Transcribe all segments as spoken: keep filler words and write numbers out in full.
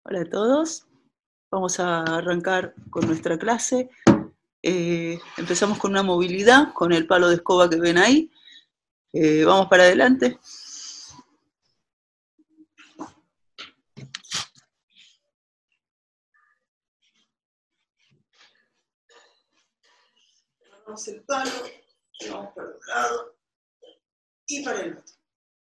Hola a todos, vamos a arrancar con nuestra clase. Eh, empezamos con una movilidad, con el palo de escoba que ven ahí. Eh, vamos para adelante. Agarramos el palo, y vamos para un lado y para el otro.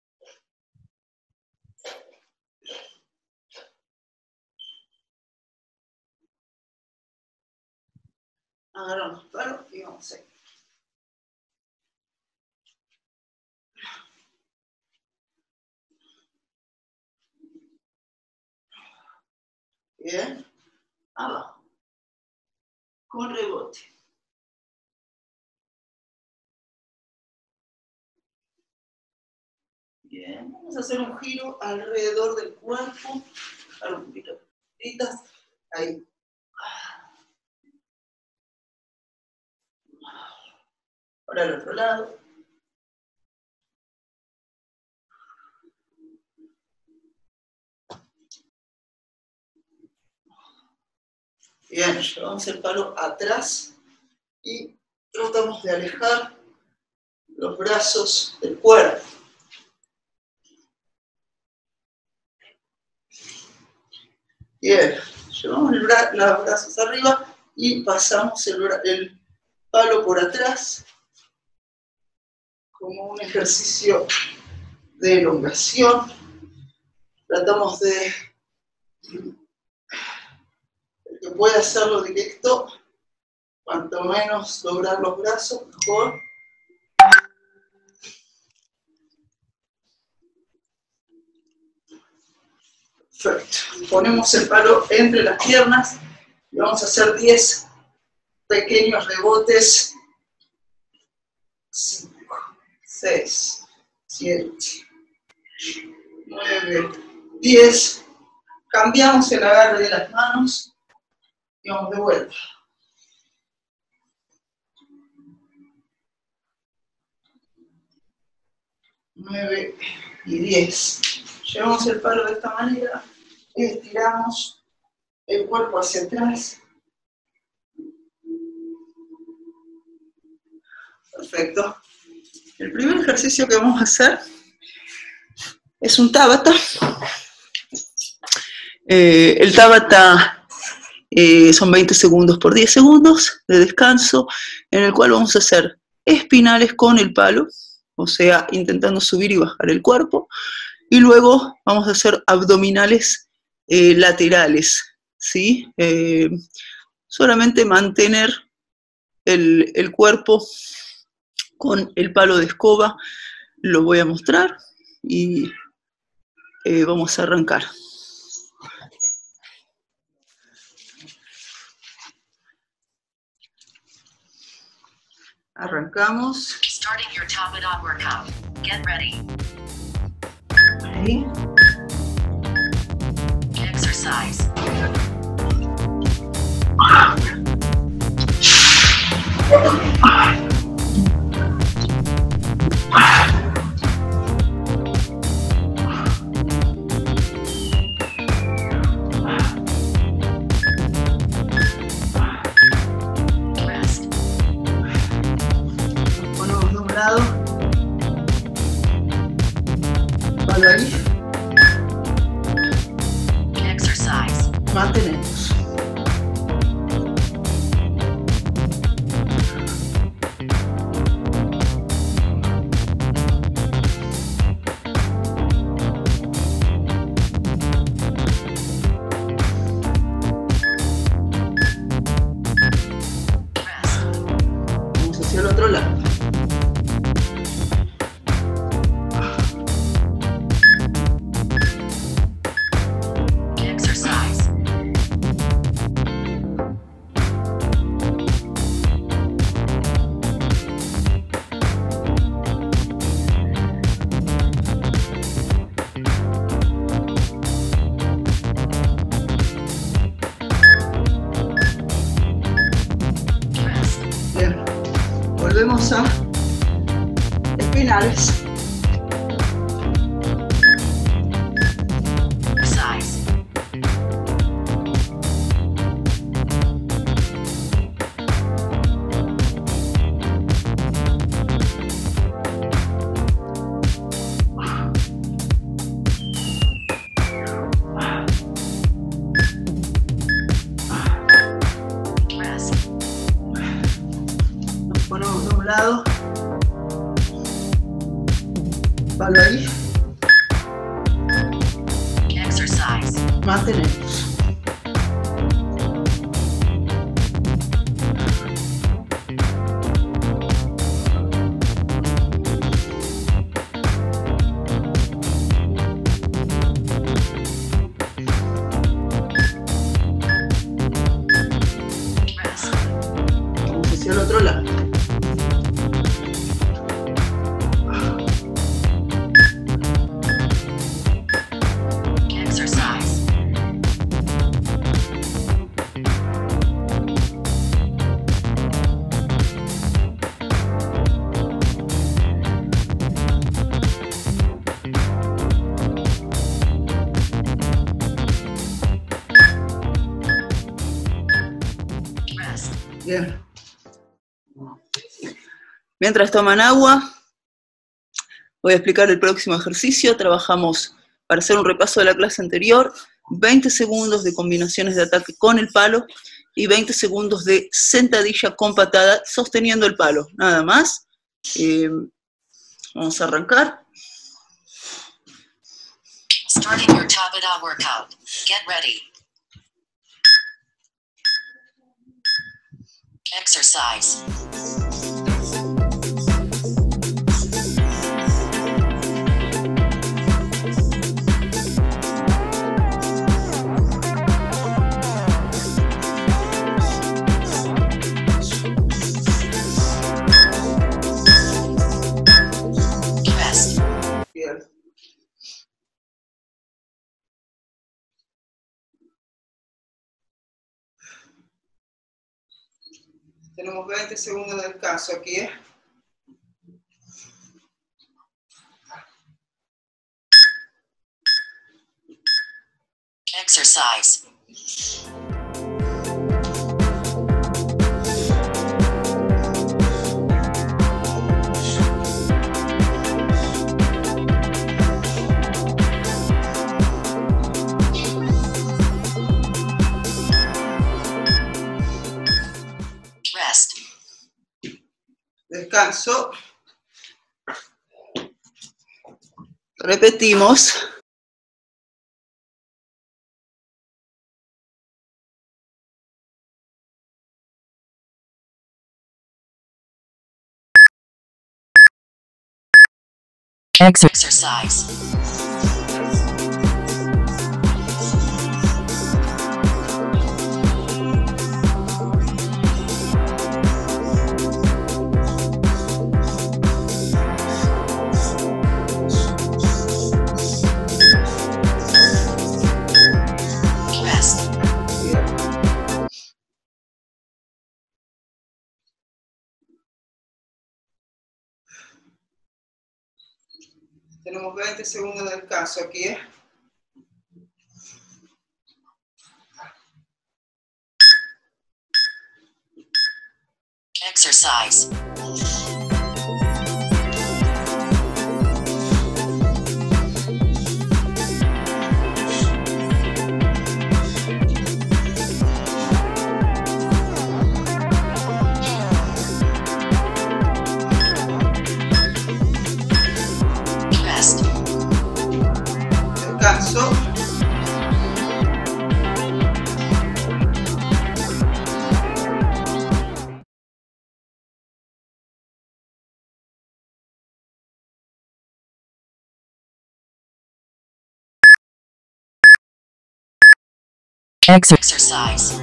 Agarramos el palo y vamos ahí. Bien, abajo, con rebote. Bien, vamos a hacer un giro alrededor del cuerpo, dar un poquito de patitas, ahí. Ahora al otro lado. Bien, llevamos el palo atrás y tratamos de alejar los brazos del cuerpo. Bien, llevamos el bra los brazos arriba y pasamos el, el palo por atrás como un ejercicio de elongación. Tratamos de, el que pueda hacerlo directo, cuanto menos doblar los brazos, mejor. Perfecto. Ponemos el palo entre las piernas y vamos a hacer diez pequeños rebotes. cinco, seis, siete, nueve, diez. Cambiamos el agarre de las manos y vamos de vuelta. nueve y diez. Llevamos el palo de esta manera y estiramos el cuerpo hacia atrás. Perfecto. El primer ejercicio que vamos a hacer es un Tabata. Eh, el Tabata eh, son veinte segundos por diez segundos de descanso, en el cual vamos a hacer espinales con el palo, o sea, intentando subir y bajar el cuerpo. Y luego vamos a hacer abdominales eh, laterales, ¿sí? Eh, solamente mantener el, el cuerpo con el palo de escoba, lo voy a mostrar y eh, vamos a arrancar. Arrancamos. Starting your Tabata workout. Get ready. Ahí. Exercise. Rest. Ponemos de un lado. Palo ahí. Exercise. Mantenemos. Rest. Vamos hacia el otro lado. Exercise. Rest. Bien. Volvemos a espinales. Exercise. Mantenemos. Vamos hacia el otro lado. Exercise. Rest. Bien. Mientras toman agua, voy a explicar el próximo ejercicio. Trabajamos, para hacer un repaso de la clase anterior, veinte segundos de combinaciones de ataque con el palo y veinte segundos de sentadilla con patada sosteniendo el palo. Nada más. Eh, vamos a arrancar. Starting your Tabata workout. Get ready. Exercise. Rest. Bien. Tenemos veinte segundos de descanso aquí, ¿eh? Exercise. Rest. Descanso. Repetimos. Exercise. Rest. Tenemos veinte segundos de descanso aquí, ¿eh? Exercise. Rest. Descanso. Exercise.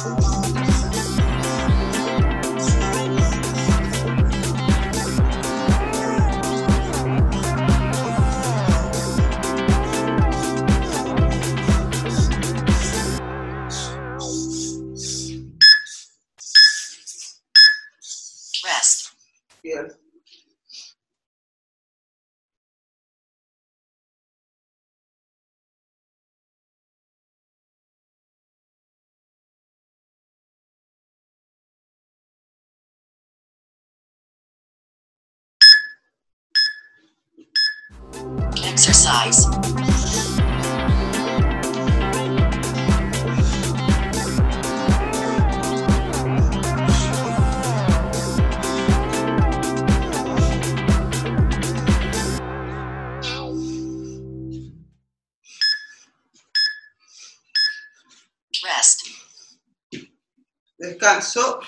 Rest. Bien. Exercise. Rest. Descanso.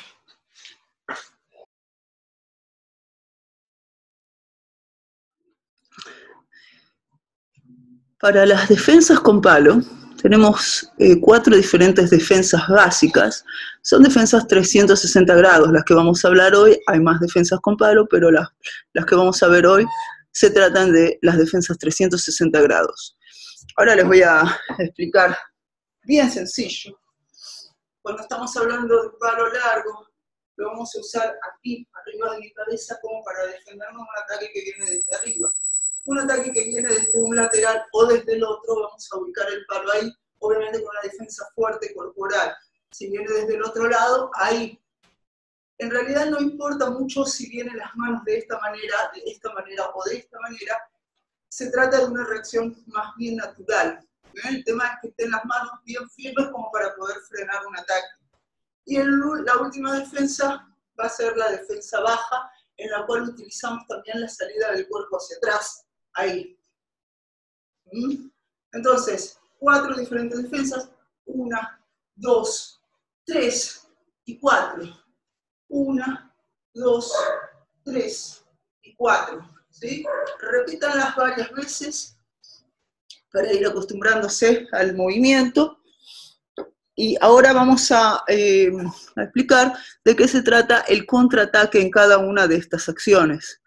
Para las defensas con palo, tenemos eh, cuatro diferentes defensas básicas. Son defensas trescientos sesenta grados, las que vamos a hablar hoy. Hay más defensas con palo, pero las, las que vamos a ver hoy se tratan de las defensas trescientos sesenta grados. Ahora les voy a explicar bien sencillo. Cuando estamos hablando de palo largo, lo vamos a usar aquí, arriba de mi cabeza, como para defendernos de un ataque que viene desde arriba. Un ataque que viene desde un lateral o desde el otro, vamos a ubicar el palo ahí, obviamente con una defensa fuerte corporal. Si viene desde el otro lado, ahí. En realidad no importa mucho si vienen las manos de esta manera, de esta manera o de esta manera, se trata de una reacción más bien natural. El tema es que estén las manos bien firmes como para poder frenar un ataque. Y el, la última defensa va a ser la defensa baja, en la cual utilizamos también la salida del cuerpo hacia atrás, ahí. ¿Mm? Entonces, cuatro diferentes defensas, una, dos, tres y cuatro. Una, dos, tres y cuatro. ¿Sí? Repítanlas varias veces para ir acostumbrándose al movimiento. Y ahora vamos a, eh, a explicar de qué se trata el contraataque en cada una de estas acciones.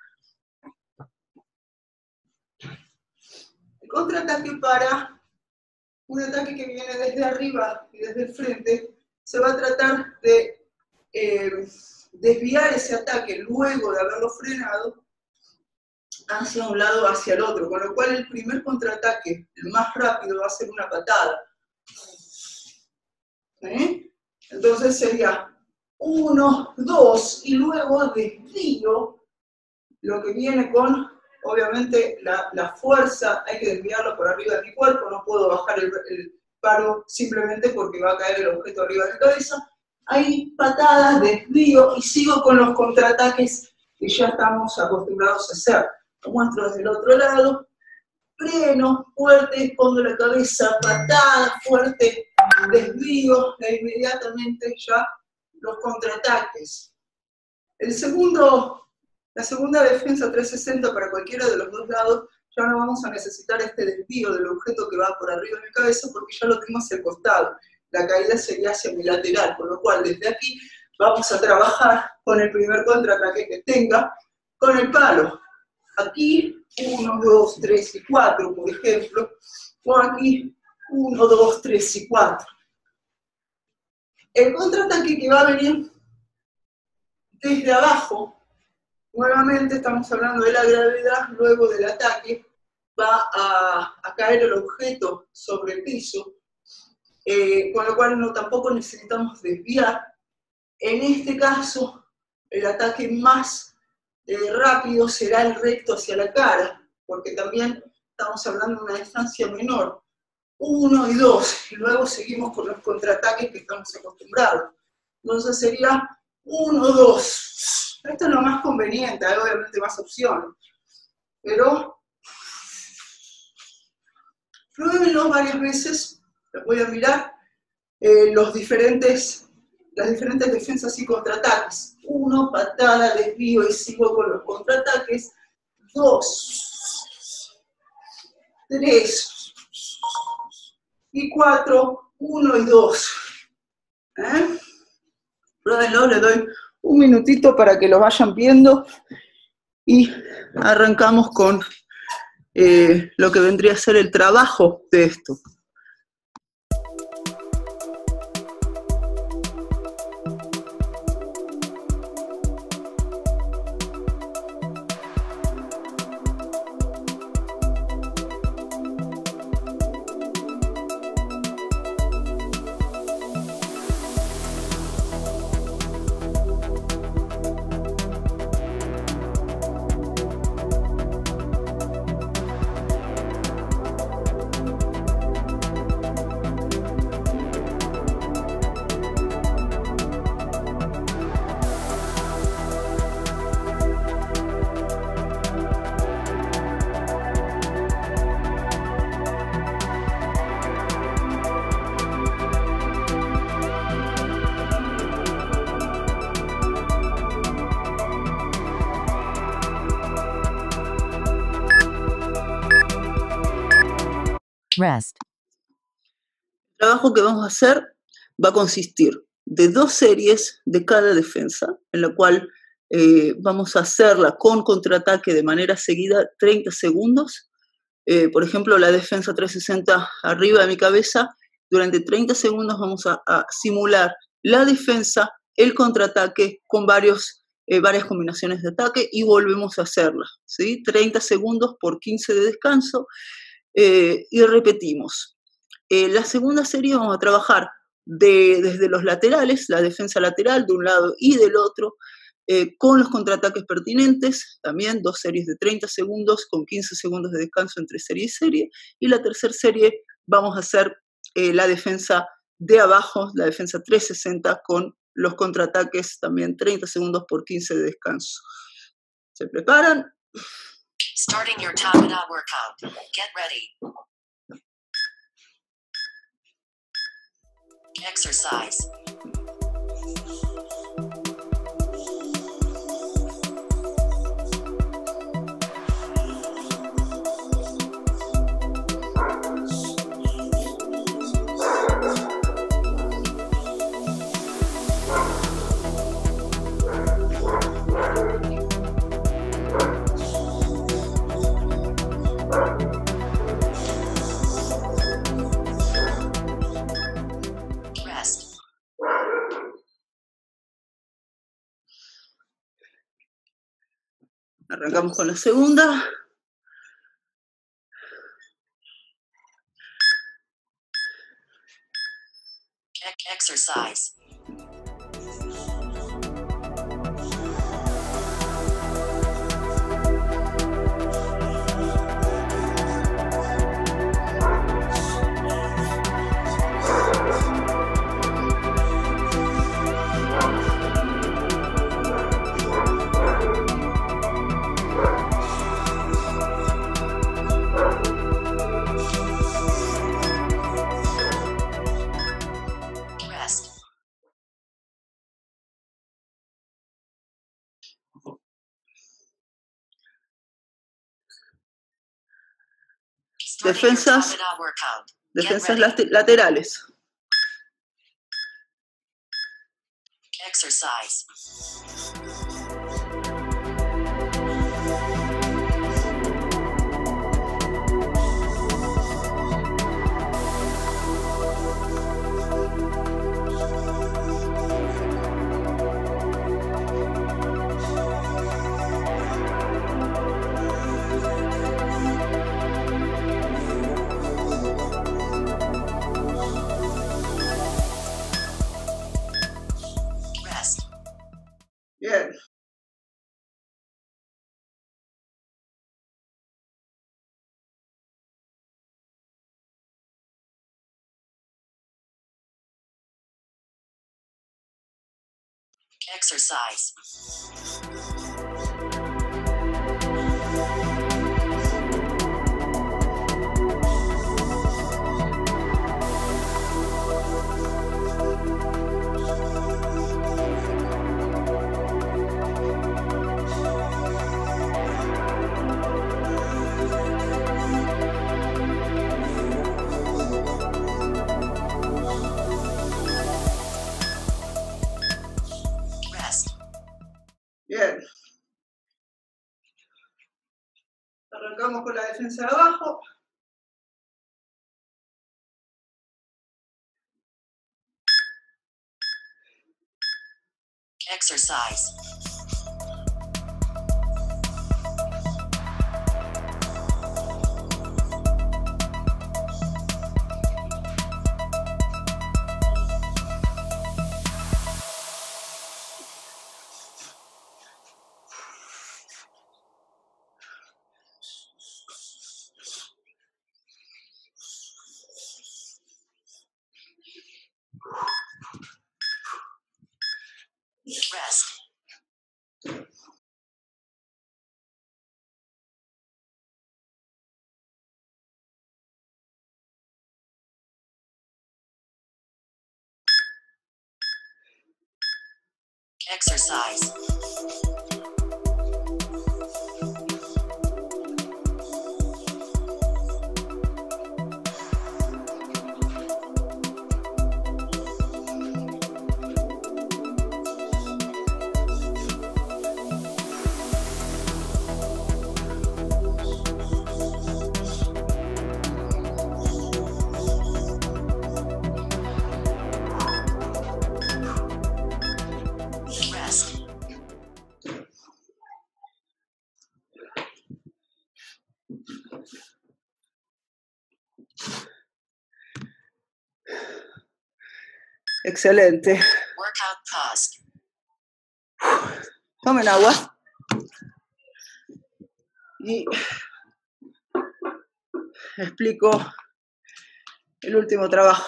El contraataque para un ataque que viene desde arriba y desde el frente, se va a tratar de eh, desviar ese ataque luego de haberlo frenado hacia un lado o hacia el otro, con lo cual el primer contraataque, el más rápido, va a ser una patada. ¿Eh? Entonces sería uno, dos, y luego desvío, lo que viene con, obviamente, la, la fuerza, hay que desviarlo por arriba de mi cuerpo, no puedo bajar el, el palo simplemente porque va a caer el objeto arriba de mi cabeza. Hay patadas, desvío, y sigo con los contraataques que ya estamos acostumbrados a hacer. Lo muestro desde el otro lado, freno, fuerte, escondo la cabeza, patada, fuerte, desvío, e inmediatamente ya los contraataques. El segundo, la segunda defensa trescientos sesenta para cualquiera de los dos lados, ya no vamos a necesitar este desvío del objeto que va por arriba de mi cabeza porque ya lo tengo hacia el costado. La caída sería hacia mi lateral, por lo cual desde aquí vamos a trabajar con el primer contraataque que tenga, con el palo. Aquí, uno, dos, tres y cuatro, por ejemplo, o aquí, uno, dos, tres y cuatro. El contraataque que va a venir desde abajo, nuevamente estamos hablando de la gravedad, luego del ataque, va a, a caer el objeto sobre el piso, eh, con lo cual no, tampoco necesitamos desviar. En este caso, el ataque más eh, rápido será el recto hacia la cara, porque también estamos hablando de una distancia menor. Uno y dos, y luego seguimos con los contraataques que estamos acostumbrados. Entonces sería uno, dos. Esto es lo más conveniente, hay obviamente más opciones. Pero pruébenlo varias veces, les voy a mirar eh, los diferentes, las diferentes defensas y contraataques. Uno, patada, desvío y sigo con los contraataques. Dos, tres y cuatro, uno y dos. ¿Eh? Pruébenlo, le doy un minutito para que lo vayan viendo y arrancamos con eh, lo que vendría a ser el trabajo de esto. Rest. El trabajo que vamos a hacer va a consistir de dos series de cada defensa, en la cual eh, vamos a hacerla con contraataque de manera seguida treinta segundos. Eh, por ejemplo, la defensa trescientos sesenta arriba de mi cabeza, durante treinta segundos vamos a, a simular la defensa, el contraataque con varios, eh, varias combinaciones de ataque y volvemos a hacerla, ¿sí? treinta segundos por quince de descanso eh, y repetimos. Eh, la segunda serie vamos a trabajar de, desde los laterales, la defensa lateral de un lado y del otro, eh, con los contraataques pertinentes, también dos series de treinta segundos con quince segundos de descanso entre serie y serie, y la tercera serie vamos a hacer eh, la defensa de abajo, la defensa trescientos sesenta con los contraataques también treinta segundos por quince de descanso. ¿Se preparan? Starting your Tabata workout. Get ready. Exercise. Arrancamos con la segunda. Exercise. Defensas, defensas laterales. Exercise. Bien. Exercise. Bien. Arrancamos con la defensa de abajo. Exercise. Rest. Exercise. Excelente. Workout paused. Tomen agua. Y explico el último trabajo.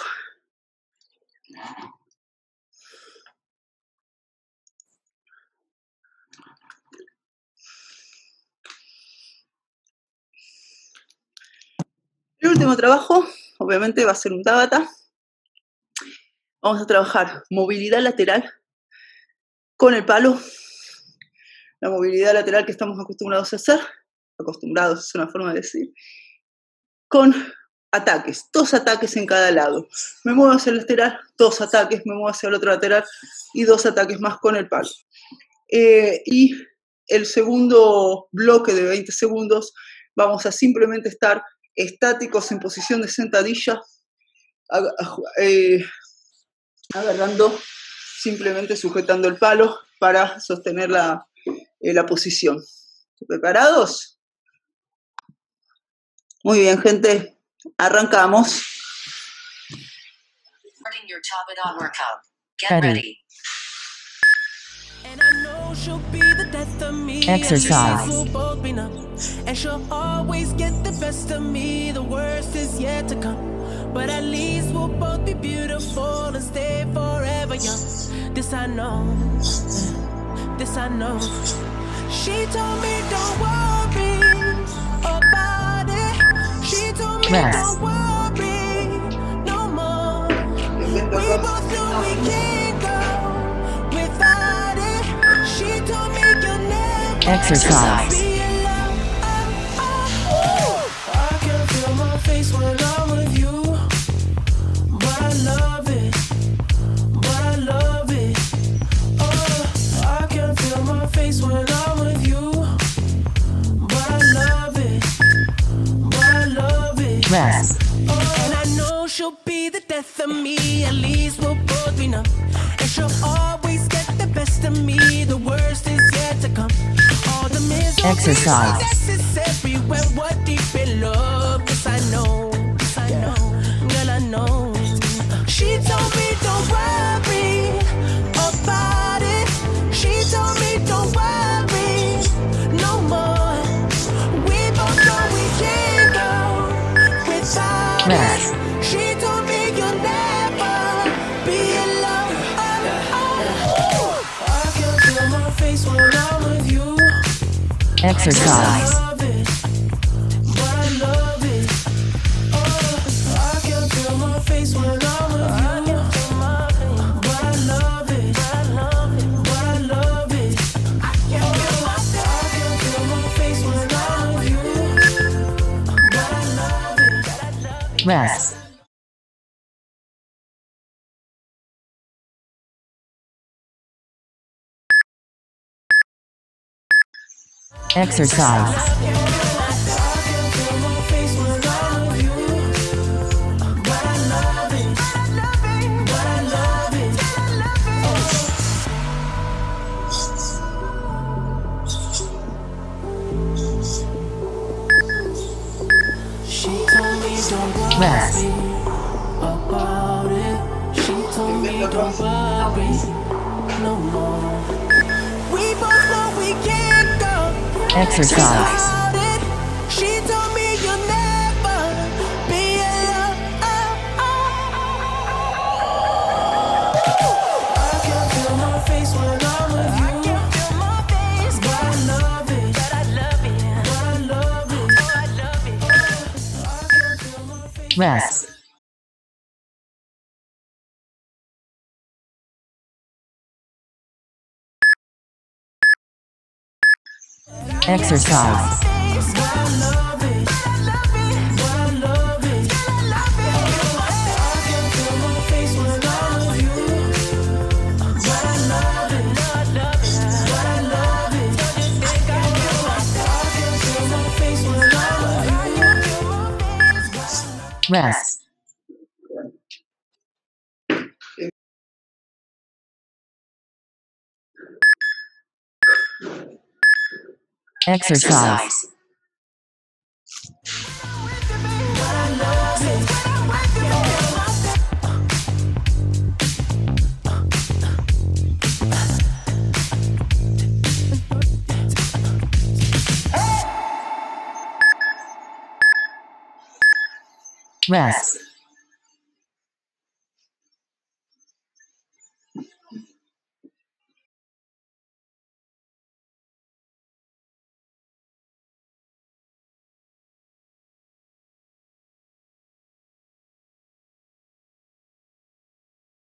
El último trabajo, obviamente, va a ser un Tabata. Vamos a trabajar movilidad lateral con el palo. La movilidad lateral que estamos acostumbrados a hacer, acostumbrados es una forma de decir, con ataques, dos ataques en cada lado. Me muevo hacia el lateral, dos ataques, me muevo hacia el otro lateral y dos ataques más con el palo. Eh, y el segundo bloque de veinte segundos vamos a simplemente estar estáticos en posición de sentadilla, eh, agarrando, simplemente sujetando el palo para sostener la, eh, la posición. ¿Preparados? Muy bien, gente. Arrancamos. Starting your Tabata workout. Get ready. Exercise. And she'll always get the best of me. The worst is yet to come, but at least we'll both be beautiful and stay forever young. This I know, this I know. She told me don't worry about it. She told me Yes. don't worry no more. We both know we can't go without it. She told me you'll never Exercise. be alone. I can feel my face when I'm with you, but I love it, but I love it. Oh, I can feel my face when I'm with you, but I love it, but I love it. Rest. And I know she'll be the death of me. At least we'll both be numb. And she'll always get the best of me. The worst is yet to come. All the misery Exercise. is necessary when we're deep in love. Yes, I know. Yes, I know. Girl, I know. She told me don't worry about it. She told me don't worry no more. We both know we can't go without Rest. it. She told me you'll never be alone. I can feel my face when I'm with you. Exercise. I love it, but I love it. Oh, I can feel my face when I'm with you. But I love it, but I love it. I can feel my face when I'm with you. But I love it. Rest. Exercise. She told me don't worry Rest. about it. She told me don't worry no more. We both know we can't go Exercise. without it. She told me you'll never be alone. I can feel my face when I'm with you. But I love it, but I love it, but I love it, oh I love it. I can feel my face. Rest. Exercise. Rest. Exercise. Rest.